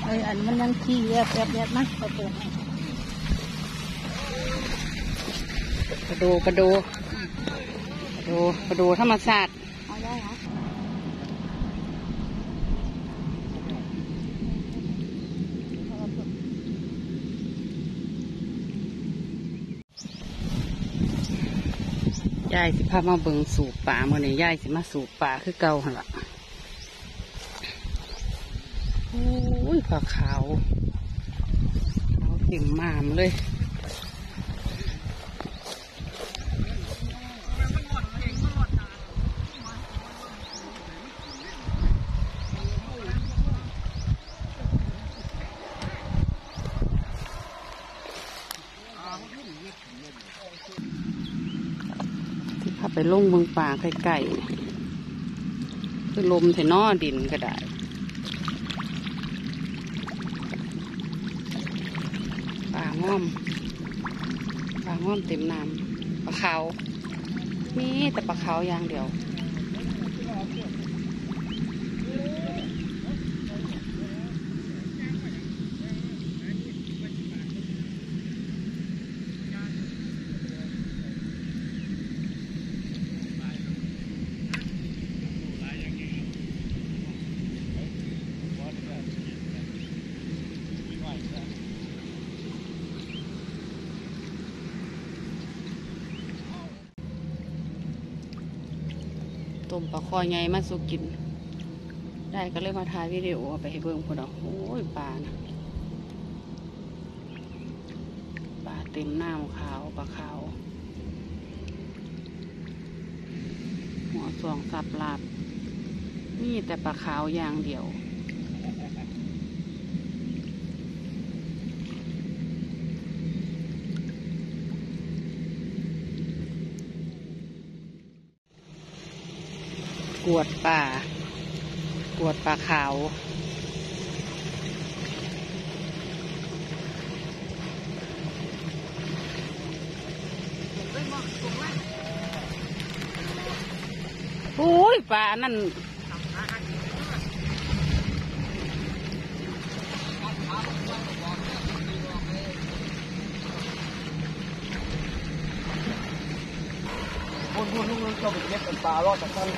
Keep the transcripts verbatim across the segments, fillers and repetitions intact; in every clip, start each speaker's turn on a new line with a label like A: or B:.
A: ไอ้อันมันยังขี้แยบแยบแยบนะเขาเปิด
B: กระดูกระดูกระดูกระดูธรรมชาติ
A: เอาได้เหร
B: อยายสิพามาเบิ่งสูบป่าเมื่อนี้ยายสิมาสูบป่าคือเก่าหั่นล่ะโอ้ยปลาขาวขาวเต็มมามเลยไปลงเมืองป่าไก่ๆคือลมเทนอดินก็ได้ป่าง่อมป่าง่อมเต็มน้ำปลาขาวมีแต่ปลาขาวอย่างเดียวต้มปลาคอใหญ่มาสุกินได้ก็เลยมาถ่ายวิดีโอไปให้เบิ่งคนเอาโอ้ยปลานะปลาเต็มหน้าขาวปลาขาวหัวสวงสับลาบนี่แต่ปลาขาวอย่างเดียวกวดป่ากวดปลาขาวโอ้ยปลานั่น
C: คนพูดลูกๆก็ไปเก็บเป็นปลารอดจากนั้น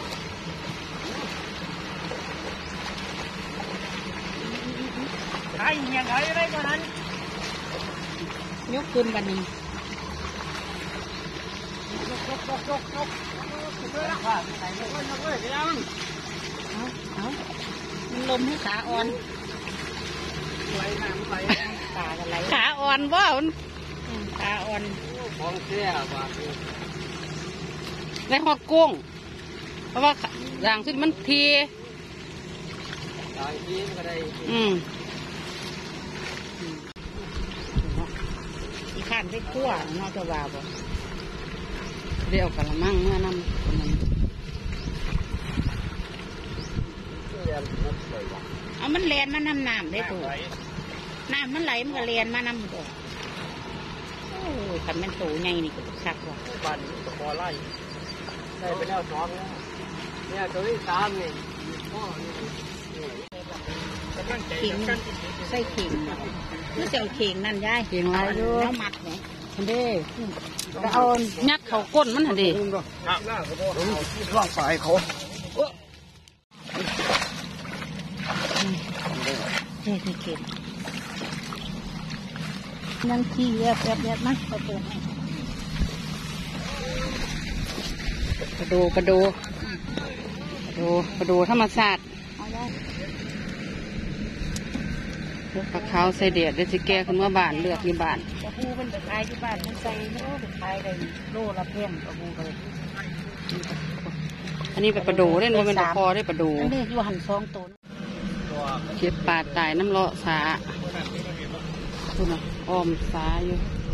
C: ไอ้เงี้ยไอ้ไรกันนั้น
B: ยกขึ้นกันนี่
C: ยกยกยกยกยกเลยค่ะใส่ยกเลยยกเลยยัง
B: เอาเอามันลมให้ขาอ่อน
C: ไหลน้ำไหล
B: ขาอะไรขาอ่อนบ่าวขาอ่อน
C: ของเสียว่า
B: ในหอดกุ้งเพราะว่าอย่างที่มันที
C: ตายทีก็ได้
B: อืมอีข้านได้ขั้วนอกจากว่าบ่เดี๋ยวกระมังเมื่อน้ำคนนั้นเอามันแลนมาน้ำน้ำได้ตัวน้ำมันไหลมันก็แลนมาน้ำตัวโอ้ยขันมันโตใหญ่นี่ก็ชักว่ะ
C: บ้านตะกอไล่ได้ไปแล้วสองแล้วเนี่ยตัวที่สามนี่พ่อนี่
B: เข่งใส่เข่งนี่เจ้าเข่งนั่นยายเข่งอะไรอยู่แล้วมัดไหมทันเด้แต่เอายัดเขาก้นมันทันเด้
C: ร่างฝ่ายเขา
A: เฮ้ยเข่งยังขี้แยบแยบแยบนะเขาเปิด
B: กระดูกระดูกระดูกระดูธรรมชาติปลาขาวใส่เดียดได้สิแก่ขึ้นมาบ้านเลือกที่บ้าน
A: ปลาบูเป็นแบบขายที่บ้านมันใส่โอ้เป็นขายได้โลละเพียงปลาบูเลย
B: อันนี้เป็นปลาดูได้มันเป็นปลาคอได้ปลาดู
A: อันนี้อยู่หันซองตัว
B: เก็บปลาตายน้ำเลาะสาคุณน่ะอ้อมสาอยู่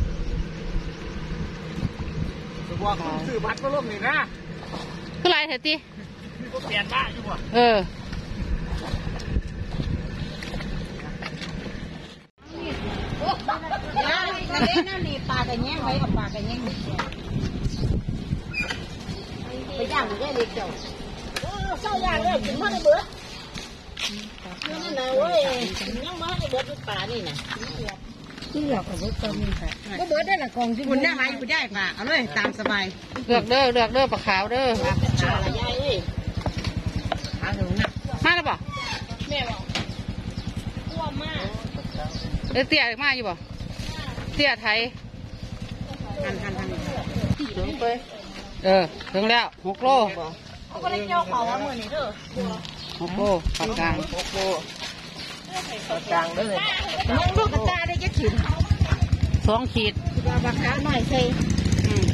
C: ว่าคุณซื้อบัตรก็ล่มนี่นะ
B: คือไรเถอะตี
C: มีก็เปลี่ยนบ้าอยู่ว่ะ
B: เออ
A: นั่นนี่ปลากระแยงไว้กับปลากระแยงไปย่างได้เลยเจ้าเจ้าย่างเลยถึงพ่อได้เบื่อ
B: นี่นะเว้ยยังมาให้เบิดป่านี่นะ
A: ที่หลอกกับรถก็มีค่ะ
B: ก็เบิดได้ละกองที่
A: คุณได้ไหมคุณได้ค่ะเอาเลยตามสบาย
B: เลือกเด้อเลือกเด้อปลาขาวเด้อ
A: ขาละยายเอ้ยขาหนูนะ
B: มาแล้วป่ะ
A: แม่บอกกลัวมาก
B: เออเตี้ยมาอยู่ป่ะเตี้ยไทย
A: หันหันหัน
B: ถึงไปเออถึงแล้วหกโล
A: เขาก็เลยเจ้าเขาว่ามือนี้เด้อ
B: หกโลปากกลาง
C: โอ้โหกลางได้เลย
A: น้องลูกกระตาได้จะขิน
B: สองขีด
A: ปลาบักขาหน่อยใส่
B: อืม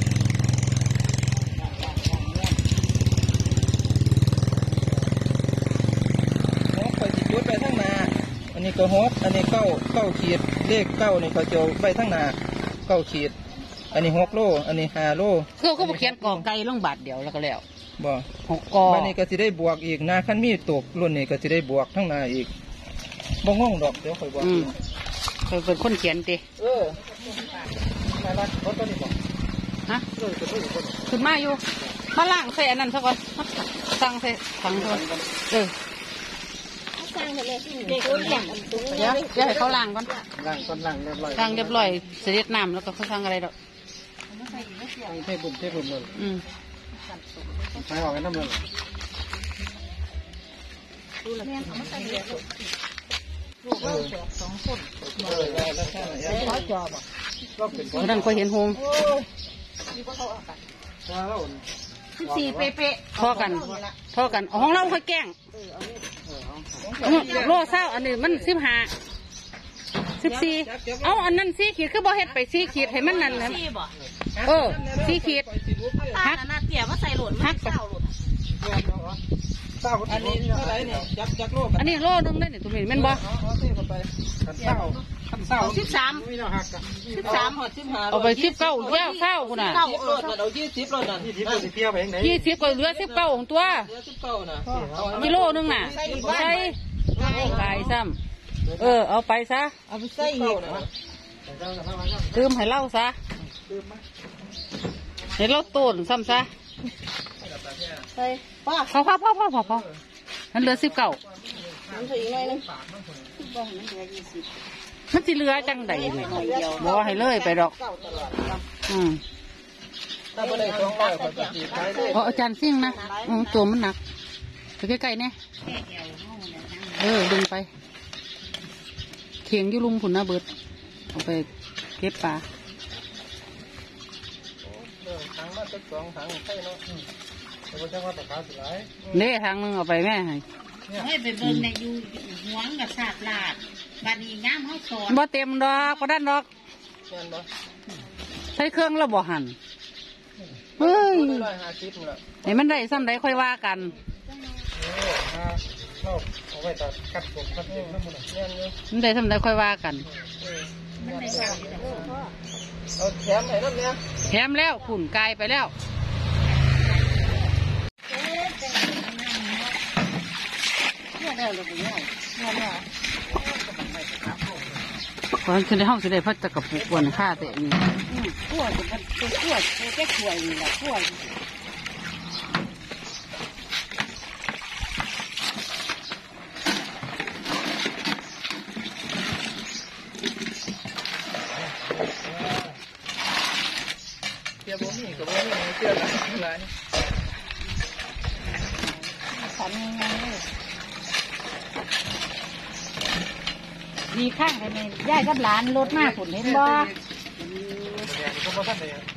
C: ฮกไปสิจุดไปทั้งนาอันนี้ก็ฮกอันนี้เก้าเก้าขีดเลขเก้านี่เขาจะไปทั้งนาเก้าขีด อันนี้หกโลอันนี้ห้าโล
B: คือเขาบอกเขียนกองไก่ลงบาทเดียวแล้วก็แล้ว
C: บ่
B: หกกอ
C: วันนี้ก็สิได้บวกอีกนาขั้นมีตกรุ่นนี้ก็สิได้บวกทั้งนาอีกบ่งงดอกเดี๋ยวค่อยบอก
B: อืมเคยเป็นคนเขียนติ
C: เออมาลัดรถตัวนี้บ่
B: ฮะ
C: เออจะต้องอยู่บ่
B: ขึ้นมาอยู่มาล่างใส่อันนั้นซะก่อนตั้งใส่ถังก่อนเออ
A: สร้างเลยเด็กคนอย่างตรง
B: เดี๋ยวเดี๋ยวให้เขาล้างก่อน
C: ล้างก่อนล้างเรียบร้อย
B: ล้างเรียบร้อยเสด็จน้ำแล้วก็เขาสั่งอะไรดอก
C: เทบุญเทบุญเลย
B: อืม
C: ไปออกกันน้ำเลย
A: สองคน
C: เออได้แล้วแค่ไหน
A: ขอจอบอ่ะ
C: ก็เป็น
B: เพราะนั้นก็เห็นหง
C: ว่าแล้ว
A: สิบสี่เป๊ะ
B: พ่อกันพ่อกันเอาของเราค่อยแกล้งโลเศร้าอันนี้มันสิบห้าสิบสี่เอาอันนั้นสี่ขีดคือบ่เฮ็ดไปสี่ขีดให้มันนั่นเลย
A: สี่บ่
B: เออสี่ขีด
A: ฮักนาเตี่ยว่าใส่หล่นฮักเศร้าหล่น
C: เศร้าอันนี้เท่าไหร่เนี่ยยักยักโลก
B: อันนี้โลนึงได้นี่ตัวนี้แม่นบ่
C: เอาเทไปกันเศร้ากันเศร้า
A: สิบสาม
C: ไม่ต้องหักกัน
A: สิบสามหอดสิบห้า
B: เอาไปสิบเก้าเลี้ยวเศร้าคุณน่ะ
C: เก้าโลดเอายี่สิบโลดนั่นยี่สิบโลดเที่ยวไปยังไง
B: ยี่สิบก็เหลือสิบเก้าของตัว
C: เดี๋ยวสิบเก้านะ
B: กิโลนึงน่ะใส่ไก่ซ้ำเออเอาไปซะ
A: เอาไปใส่อีก
B: ตืมให้เล่าซะให้เราต้นซ้ำซะ
A: ใส่ป้า
B: พอพอพอพอพอพอมันเหลือสิบเก้า
A: มันใส่อีกหน่อยนึง
B: มันสิเหลือจังใดเนี่ยบ่ให้เลยไปดอก อืม
C: ถ้าไม่ได้สองร้อยคนจะตีท้ายเลย
B: เพราะอาจารย์ซิ่งนะอืมตัวมันหนักไปใกล้ๆเนี่ยเออดึงไปเขียงอยุลุมผุนหน้าเบิดเอาไปเก็บปลา
C: ถังมาสักสองถังใช่เนาะแต่ว่าจะว่าแต่ขาสิไร
B: เน่ทางนึงเอาไปแม่ให้
A: ให้ไปเบิ่งในยูหวงกับสาดลาดบัดนี้น้ำเขาสอน
B: บ่เต็มดอกบ่ด้านดอก
C: เงินบ่
B: ใช้เครื่องแล้วบ่หันเฮ้ย
C: ร้อยห้าสิบละ
B: ให้มันได้ซ้ำใดค่อยว่ากัน
C: ห้าเราเอาไว้ตัดกัดผมกัดเองน้ำมันเงินเยอะ
B: มันได้ซ้ำใดค่อยว่ากัน
C: เอาแถมให้น้ำเนี่ย
B: แถมแล้วขุ่นกายไปแล้วก่อนจะได้ห้องจะได้พัดตะกระปุกวันค่าแต่นี่
A: ขั้วจะเป็นขั้วแค่ขั้วนี่แหละขั้ว
C: เจ้าบ่มีกับบ่มีเจ้าละหลาย
A: ทำยังไงดีข้างไปนี่ย่ายกับหลานรถหน้าฝนเห็นบ่
C: ก็บ่ทันได้